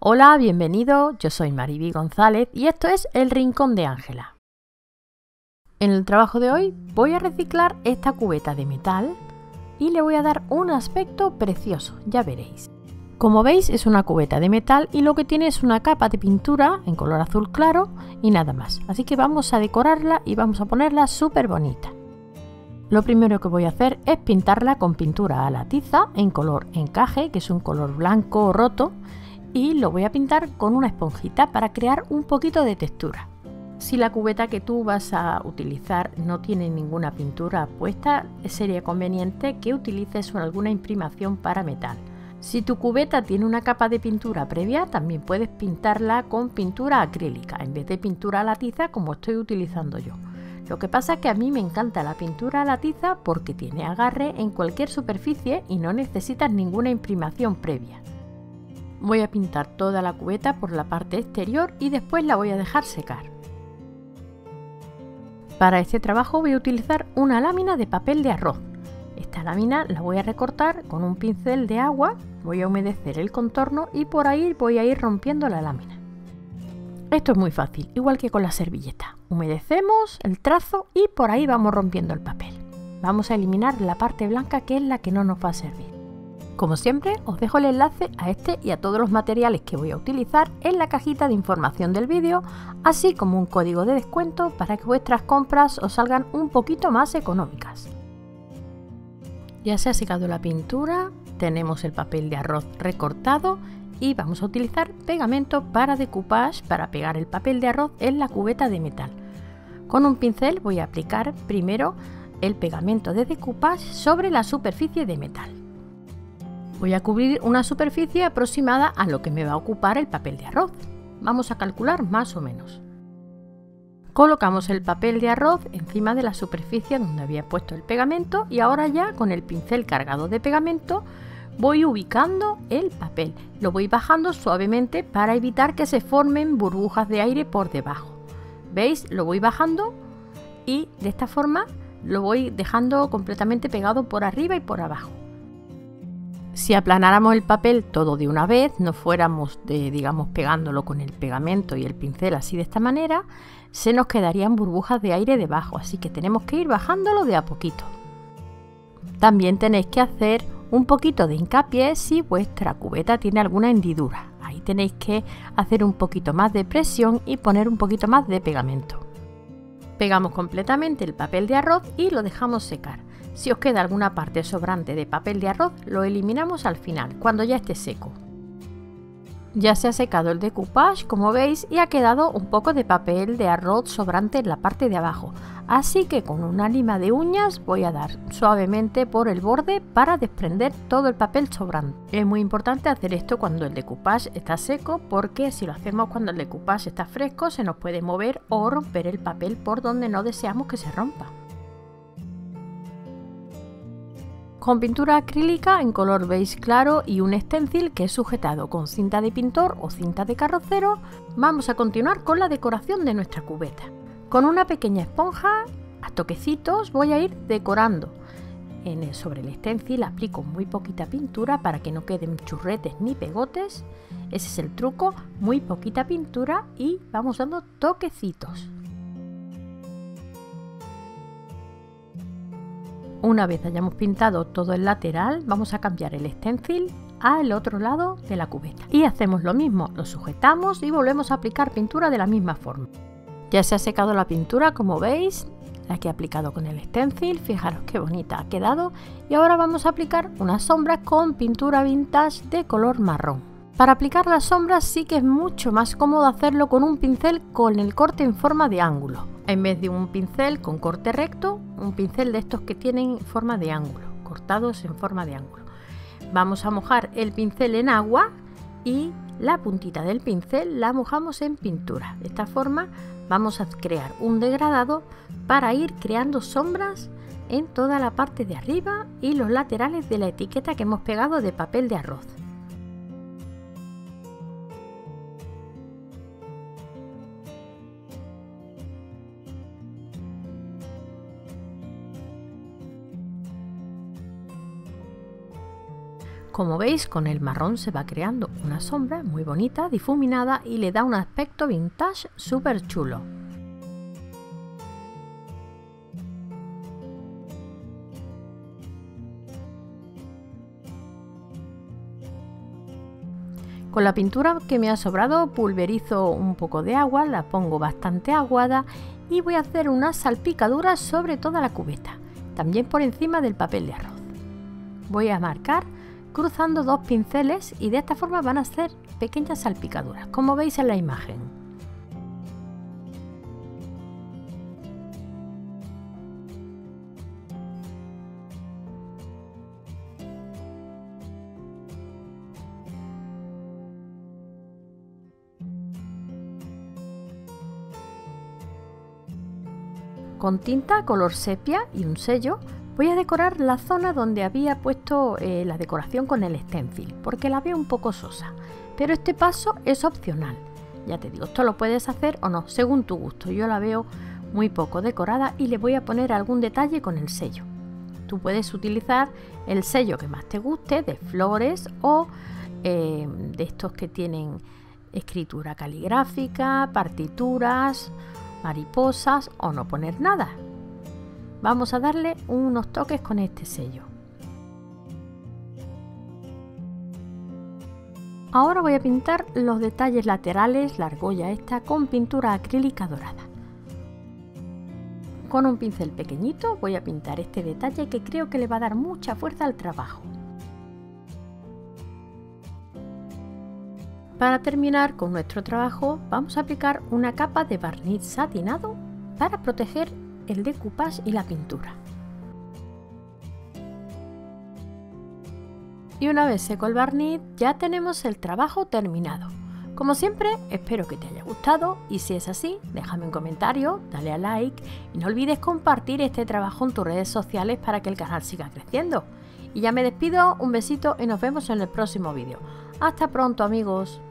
Hola, bienvenido, yo soy Mariby González y esto es El Rincón de Ángela. En el trabajo de hoy voy a reciclar esta cubeta de metal y le voy a dar un aspecto precioso, ya veréis. Como veis es una cubeta de metal y lo que tiene es una capa de pintura en color azul claro y nada más. Así que vamos a decorarla y vamos a ponerla súper bonita. Lo primero que voy a hacer es pintarla con pintura a la tiza en color encaje, que es un color blanco roto, y lo voy a pintar con una esponjita para crear un poquito de textura. Si la cubeta que tú vas a utilizar no tiene ninguna pintura puesta, sería conveniente que utilices alguna imprimación para metal. Si tu cubeta tiene una capa de pintura previa, también puedes pintarla con pintura acrílica en vez de pintura a la tiza como estoy utilizando yo. Lo que pasa es que a mí me encanta la pintura a la tiza porque tiene agarre en cualquier superficie y no necesitas ninguna imprimación previa. Voy a pintar toda la cubeta por la parte exterior y después la voy a dejar secar. Para este trabajo voy a utilizar una lámina de papel de arroz. Esta lámina la voy a recortar con un pincel de agua, voy a humedecer el contorno y por ahí voy a ir rompiendo la lámina. Esto es muy fácil, igual que con la servilleta. Humedecemos el trazo y por ahí vamos rompiendo el papel. Vamos a eliminar la parte blanca que es la que no nos va a servir. Como siempre, os dejo el enlace a este y a todos los materiales que voy a utilizar en la cajita de información del vídeo, así como un código de descuento para que vuestras compras os salgan un poquito más económicas. Ya se ha secado la pintura, tenemos el papel de arroz recortado y vamos a utilizar pegamento para decoupage para pegar el papel de arroz en la cubeta de metal. Con un pincel voy a aplicar primero el pegamento de decoupage sobre la superficie de metal. Voy a cubrir una superficie aproximada a lo que me va a ocupar el papel de arroz. Vamos a calcular más o menos. Colocamos el papel de arroz encima de la superficie donde había puesto el pegamento y ahora ya con el pincel cargado de pegamento voy ubicando el papel. Lo voy bajando suavemente para evitar que se formen burbujas de aire por debajo. ¿Veis? Lo voy bajando y de esta forma lo voy dejando completamente pegado por arriba y por abajo. Si aplanáramos el papel todo de una vez, no fuéramos digamos pegándolo con el pegamento y el pincel así de esta manera, se nos quedarían burbujas de aire debajo, así que tenemos que ir bajándolo de a poquito. También tenéis que hacer un poquito de hincapié si vuestra cubeta tiene alguna hendidura. Ahí tenéis que hacer un poquito más de presión y poner un poquito más de pegamento. Pegamos completamente el papel de arroz y lo dejamos secar. Si os queda alguna parte sobrante de papel de arroz, lo eliminamos al final, cuando ya esté seco. Ya se ha secado el decoupage, como veis, y ha quedado un poco de papel de arroz sobrante en la parte de abajo. Así que con una lima de uñas voy a dar suavemente por el borde para desprender todo el papel sobrante. Es muy importante hacer esto cuando el decoupage está seco, porque si lo hacemos cuando el decoupage está fresco se nos puede mover o romper el papel por donde no deseamos que se rompa. Con pintura acrílica en color beige claro y un stencil que es sujetado con cinta de pintor o cinta de carrocero, vamos a continuar con la decoración de nuestra cubeta. Con una pequeña esponja, a toquecitos, voy a ir decorando. Sobre el stencil aplico muy poquita pintura para que no queden churretes ni pegotes. Ese es el truco, muy poquita pintura y vamos dando toquecitos. Una vez hayamos pintado todo el lateral, vamos a cambiar el stencil al otro lado de la cubeta. Y hacemos lo mismo, lo sujetamos y volvemos a aplicar pintura de la misma forma. Ya se ha secado la pintura, como veis, la que he aplicado con el stencil. Fijaros qué bonita ha quedado. Y ahora vamos a aplicar unas sombras con pintura vintage de color marrón. Para aplicar las sombras sí que es mucho más cómodo hacerlo con un pincel con el corte en forma de ángulo. En vez de un pincel con corte recto, un pincel de estos que tienen forma de ángulo, cortados en forma de ángulo. Vamos a mojar el pincel en agua y la puntita del pincel la mojamos en pintura. De esta forma vamos a crear un degradado para ir creando sombras en toda la parte de arriba y los laterales de la etiqueta que hemos pegado de papel de arroz. Como veis, con el marrón se va creando una sombra muy bonita, difuminada, y le da un aspecto vintage súper chulo. Con la pintura que me ha sobrado pulverizo un poco de agua, la pongo bastante aguada y voy a hacer unas salpicaduras sobre toda la cubeta, también por encima del papel de arroz. Voy a marcar cruzando dos pinceles y de esta forma van a ser pequeñas salpicaduras, como veis en la imagen. Con tinta color sepia y un sello voy a decorar la zona donde había puesto la decoración con el stencil, porque la veo un poco sosa, pero este paso es opcional. Ya te digo, esto lo puedes hacer o no, según tu gusto. Yo la veo muy poco decorada y le voy a poner algún detalle con el sello. Tú puedes utilizar el sello que más te guste, de flores o de estos que tienen escritura caligráfica, partituras, mariposas, o no poner nada. Vamos a darle unos toques con este sello. Ahora voy a pintar los detalles laterales, la argolla esta, con pintura acrílica dorada. Con un pincel pequeñito voy a pintar este detalle que creo que le va a dar mucha fuerza al trabajo. Para terminar con nuestro trabajo vamos a aplicar una capa de barniz satinado para proteger el decoupage y la pintura. Y una vez seco el barniz ya tenemos el trabajo terminado. Como siempre, espero que te haya gustado y si es así, déjame un comentario, dale a like y no olvides compartir este trabajo en tus redes sociales para que el canal siga creciendo. Y ya me despido, un besito y nos vemos en el próximo vídeo. Hasta pronto, amigos.